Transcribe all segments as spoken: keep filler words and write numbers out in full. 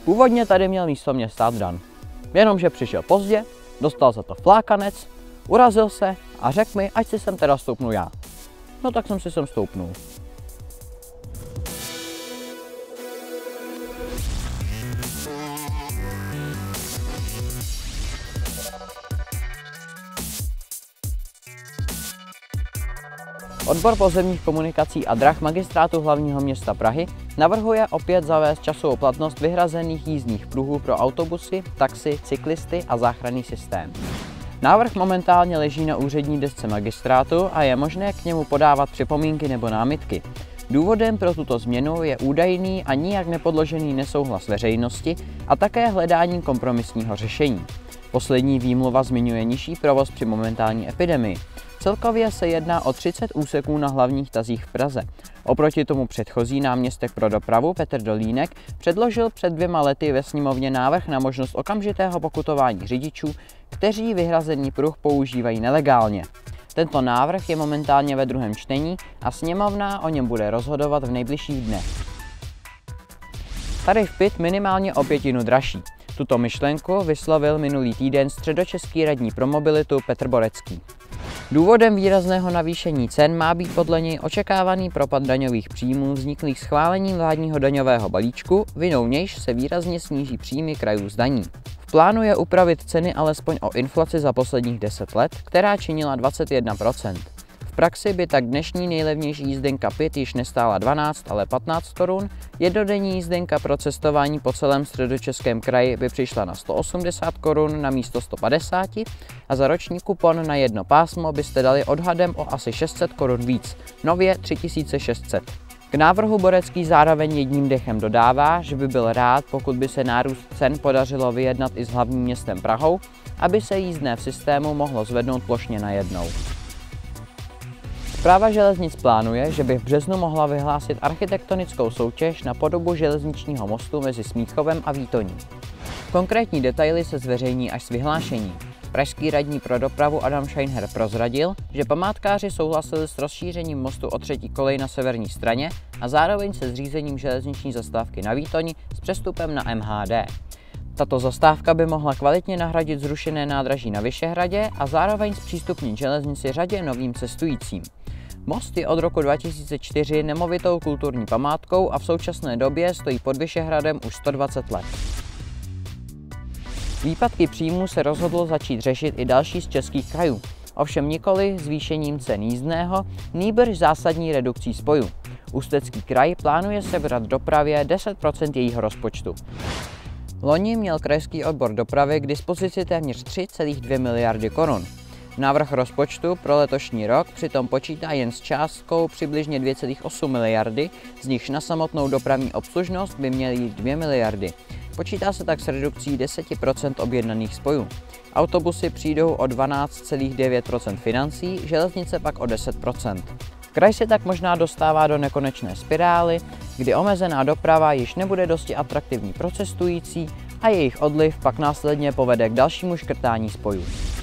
Původně tady měl místo mě stát Dan. Jenomže přišel pozdě, dostal za to flákanec, urazil se a řekl mi, ať si sem teda stoupnu já. No tak jsem si sem stoupnul. Odbor pozemních komunikací a drah Magistrátu hlavního města Prahy navrhuje opět zavést časovou platnost vyhrazených jízdních pruhů pro autobusy, taxi, cyklisty a záchranný systém. Návrh momentálně leží na úřední desce magistrátu a je možné k němu podávat připomínky nebo námitky. Důvodem pro tuto změnu je údajný a nijak nepodložený nesouhlas veřejnosti a také hledání kompromisního řešení. Poslední výmluva zmiňuje nižší provoz při momentální epidemii. Celkově se jedná o třicet úseků na hlavních tazích v Praze. Oproti tomu předchozí náměstek pro dopravu Petr Dolínek předložil před dvěma lety ve sněmovně návrh na možnost okamžitého pokutování řidičů, kteří vyhrazený pruh používají nelegálně. Tento návrh je momentálně ve druhém čtení a sněmovna o něm bude rozhodovat v nejbližších dnech. Tarif pit minimálně o pětinu dražší. Tuto myšlenku vyslovil minulý týden středočeský radní pro mobilitu Petr Borecký. Důvodem výrazného navýšení cen má být podle něj očekávaný propad daňových příjmů vzniklých schválením vládního daňového balíčku, vinou nějž se výrazně sníží příjmy krajů z daní. V plánu je upravit ceny alespoň o inflaci za posledních deset let, která činila dvacet jedna procent. V praxi by tak dnešní nejlevnější jízdenka pit již nestála dvanáct, ale patnáct korun, jednodenní jízdenka pro cestování po celém Středočeském kraji by přišla na sto osmdesát korun na místo sto padesát a za roční kupon na jedno pásmo byste dali odhadem o asi šest set korun víc, nově tři tisíce šest set. K návrhu Borecký zároveň jedním dechem dodává, že by byl rád, pokud by se nárůst cen podařilo vyjednat i s hlavním městem Prahou, aby se jízdné v systému mohlo zvednout plošně najednou. Správa železnic plánuje, že by v březnu mohla vyhlásit architektonickou soutěž na podobu železničního mostu mezi Smíchovem a Výtoní. Konkrétní detaily se zveřejní až s vyhlášením. Pražský radní pro dopravu Adam Scheinher prozradil, že památkáři souhlasili s rozšířením mostu o třetí kolej na severní straně a zároveň se zřízením železniční zastávky na Výtoni s přestupem na M H D. Tato zastávka by mohla kvalitně nahradit zrušené nádraží na Vyšehradě a zároveň zpřístupnit železnici řadě novým cestujícím. Most je od roku dva tisíce čtyři nemovitou kulturní památkou a v současné době stojí pod Vyšehradem už sto dvacet let. Výpadky příjmů se rozhodlo začít řešit i další z českých krajů, ovšem nikoli zvýšením cen jízdného, nýbrž zásadní redukcí spojů. Ústecký kraj plánuje sebrat dopravě deset procent jejího rozpočtu. Loni měl krajský odbor dopravy k dispozici téměř tři celé dvě miliardy korun. Návrh rozpočtu pro letošní rok přitom počítá jen s částkou přibližně dvě celé osm miliardy, z nichž na samotnou dopravní obslužnost by měly jít dvě miliardy. Počítá se tak s redukcí deset procent objednaných spojů. Autobusy přijdou o dvanáct celé devět procent financí, železnice pak o deset procent. Kraj se tak možná dostává do nekonečné spirály, kdy omezená doprava již nebude dosti atraktivní pro cestující a jejich odliv pak následně povede k dalšímu škrtání spojů.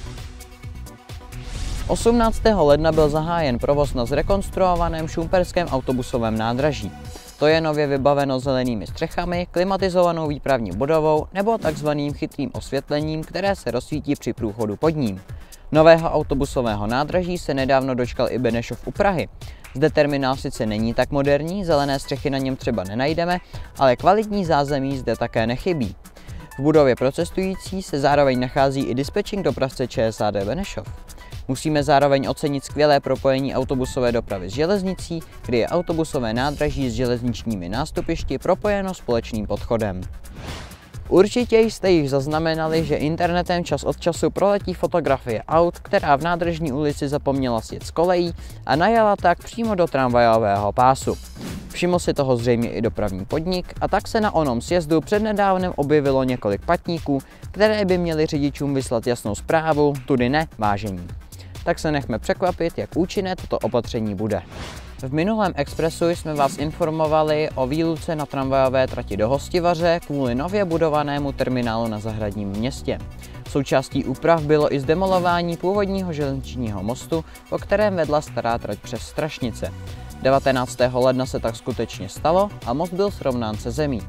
osmnáctého ledna byl zahájen provoz na zrekonstruovaném šumperském autobusovém nádraží. To je nově vybaveno zelenými střechami, klimatizovanou výpravní budovou nebo takzvaným chytrým osvětlením, které se rozsvítí při průchodu pod ním. Nového autobusového nádraží se nedávno dočkal i Benešov u Prahy. Zde terminál sice není tak moderní, zelené střechy na něm třeba nenajdeme, ale kvalitní zázemí zde také nechybí. V budově pro cestující se zároveň nachází i dispečing dopravce Č S A D Benešov. Musíme zároveň ocenit skvělé propojení autobusové dopravy s železnicí, kdy je autobusové nádraží s železničními nástupišti propojeno společným podchodem. Určitě jste již zaznamenali, že internetem čas od času proletí fotografie aut, která v nádržní ulici zapomněla sjet z kolejí a najela tak přímo do tramvajového pásu. Všiml si toho zřejmě i dopravní podnik a tak se na onom sjezdu přednedávnem objevilo několik patníků, které by měly řidičům vyslat jasnou zprávu, tudy ne, vážení. Tak se nechme překvapit, jak účinné toto opatření bude. V minulém Expressu jsme vás informovali o výluce na tramvajové trati do Hostivaře kvůli nově budovanému terminálu na Zahradním městě. Součástí úprav bylo i zdemolování původního železničního mostu, po kterém vedla stará trať přes Strašnice. devatenáctého ledna se tak skutečně stalo a most byl srovnán se zemí.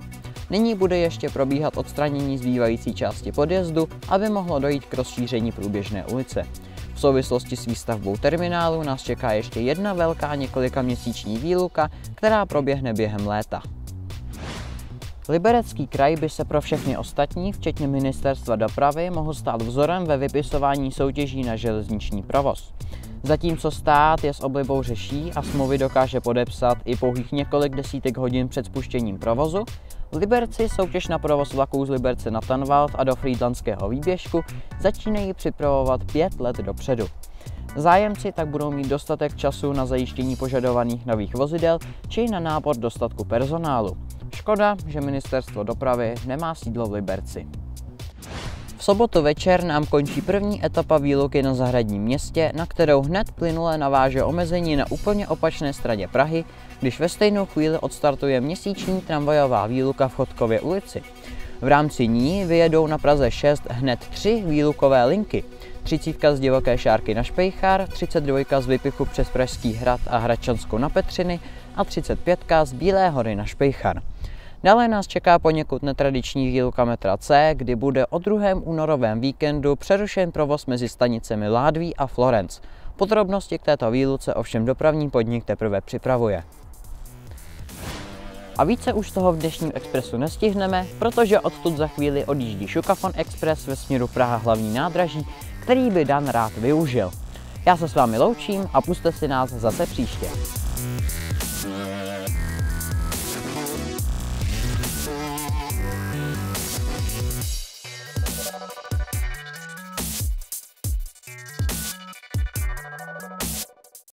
Nyní bude ještě probíhat odstranění zbývající části podjezdu, aby mohlo dojít k rozšíření průběžné ulice. V souvislosti s výstavbou terminálu nás čeká ještě jedna velká několikaměsíční výluka, která proběhne během léta. Liberecký kraj by se pro všechny ostatní, včetně Ministerstva dopravy, mohl stát vzorem ve vypisování soutěží na železniční provoz. Zatímco stát je s oblibou řeší a smlouvy dokáže podepsat i pouhých několik desítek hodin před spuštěním provozu, v Liberci soutěž na provoz vlaků z Liberce na Tanvald a do Frýdlantského výběžku začínají připravovat pět let dopředu. Zájemci tak budou mít dostatek času na zajištění požadovaných nových vozidel či na nábor dostatku personálu. Škoda, že Ministerstvo dopravy nemá sídlo v Liberci. V sobotu večer nám končí první etapa výluky na Zahradním městě, na kterou hned plynule naváže omezení na úplně opačné straně Prahy, když ve stejnou chvíli odstartuje měsíční tramvajová výluka v Chodkově ulici. V rámci ní vyjedou na Praze šest hned tři výlukové linky. třicítka z Divoké Šárky na Špejchar, třicet dvojka z Vypichu přes Pražský hrad a Hradčanskou na Petřiny a třicet pětka z Bílé hory na Špejchar. Dále nás čeká poněkud netradiční výluka metra C, kdy bude o druhém únorovém víkendu přerušen provoz mezi stanicemi Ládví a Florenc. Podrobnosti k této výluce ovšem dopravní podnik teprve připravuje. A více už toho v dnešním Expressu nestihneme, protože odtud za chvíli odjíždí Šukafon Express ve směru Praha hlavní nádraží, který by Dan rád využil. Já se s vámi loučím a pusťte si nás zase příště.